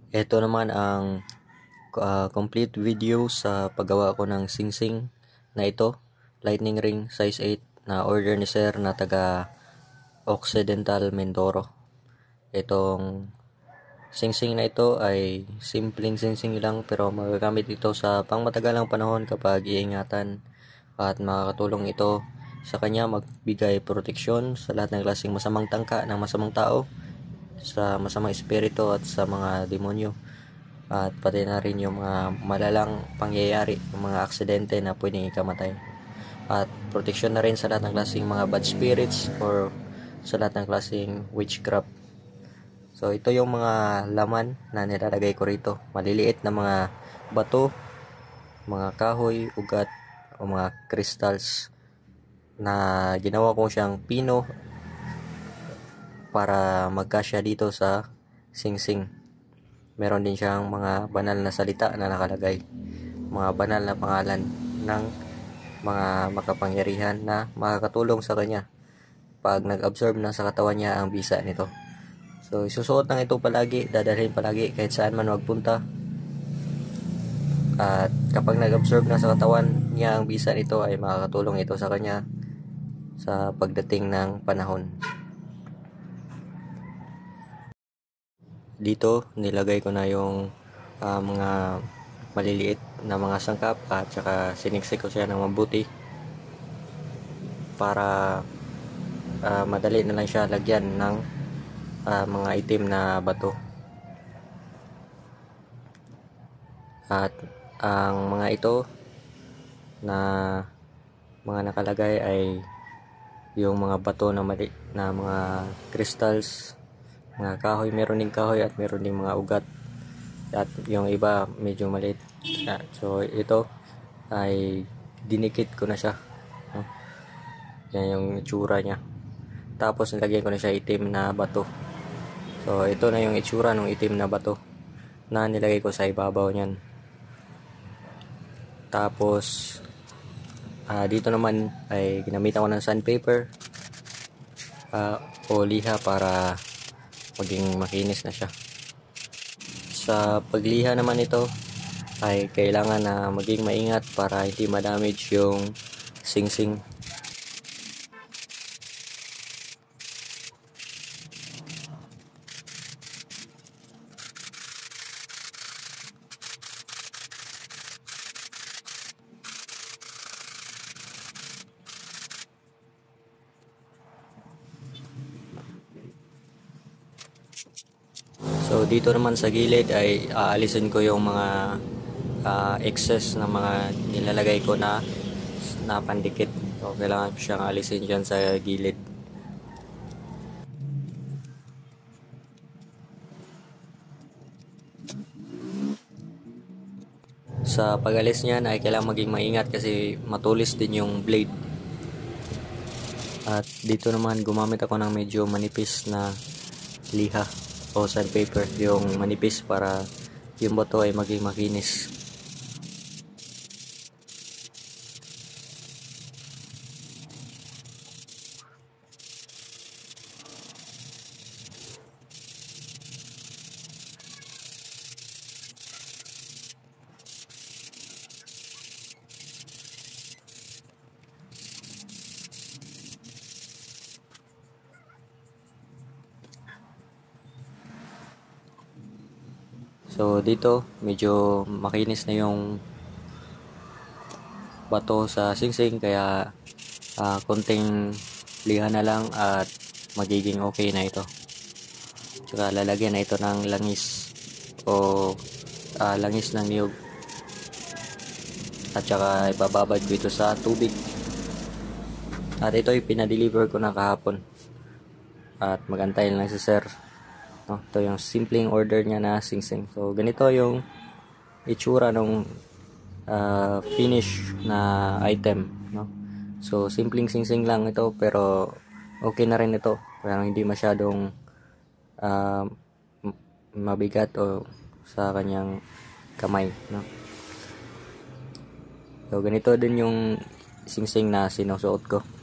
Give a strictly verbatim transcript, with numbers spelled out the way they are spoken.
Ito naman ang uh, complete video sa paggawa ko ng singsing na ito, lightning ring size eight na order ni sir na taga Occidental Mindoro. Itong singsing na ito ay simpleng singsing lang pero magagamit ito sa pangmatagalang panahon kapag iingatan at makakatulong ito sa kanya magbigay proteksyon sa lahat ng klaseng masamang tangka ng masamang tao, sa masamang espiritu at sa mga demonyo, at pati na rin yung mga malalang pangyayari, yung mga aksidente na pwedeng ikamatay, at proteksyon na rin sa lahat ng klaseng mga bad spirits or sa lahat ng klaseng witchcraft. So ito yung mga laman na nilalagay ko rito, maliliit na mga bato, mga kahoy, ugat o mga crystals na ginawa ko siyang pino para magkasya dito sa singsing. Meron din siyang mga banal na salita na nakalagay, mga banal na pangalan ng mga makapangyarihan na makakatulong sa kanya pag nag-absorb na sa katawan niya ang bisa nito. So isusuot lang ito palagi, dadalhin palagi kahit saan man magpunta. At kapag nag-absorb na sa katawan niya ang bisa nito ay makakatulong ito sa kanya sa pagdating ng panahon. Dito nilagay ko na yung uh, mga maliliit na mga sangkap at saka siniksik ko siya ng mabuti para uh, madali na lang siya lagyan ng uh, mga itim na bato. At ang mga ito na mga nakalagay ay yung mga bato na mali na mga crystals, mga kahoy, meron ding kahoy at meron ding mga ugat, at yung iba medyo maliit. So ito ay dinikit ko na siya, no? Yan yung itsura niya. Tapos nilagyan ko na siya itim na bato. So ito na yung itsura ng itim na bato na nilagay ko sa ibabaw niyan. Tapos uh, dito naman ay ginamitan ko ng sandpaper uh, o liha para maging makinis na siya. Sa pagliha naman ito ay kailangan na maging maingat para hindi ma-damage yung singsing. So dito naman sa gilid ay aalisin ko yung mga uh, excess na mga nilalagay ko na na pandikit. So kailangan ko siyang alisin dyan sa gilid. Sa pag-alis niyan ay kailangan maging maingat kasi matulis din yung blade. At dito naman gumamit ako ng medyo manipis na liha o sandpaper, yung manipis para yung bato ay maging makinis. So dito medyo makinis na yung bato sa singsing, kaya uh, konting liha na lang at magiging okay na ito. Tsaka lalagyan na ito ng langis o uh, langis ng niyog, at saka ibababad ko ito sa tubig. At ito ay pinadeliver ko na kahapon at magantay lang si sir. No, ito yung simpleng order niya na singsing. So ganito yung itsura ng uh, finish na item, no? So simpleng singsing lang ito pero okay na rin ito, pero hindi masyadong uh, mabigat o sa kanyang kamay, no? So ganito din yung singsing na sinusuot ko.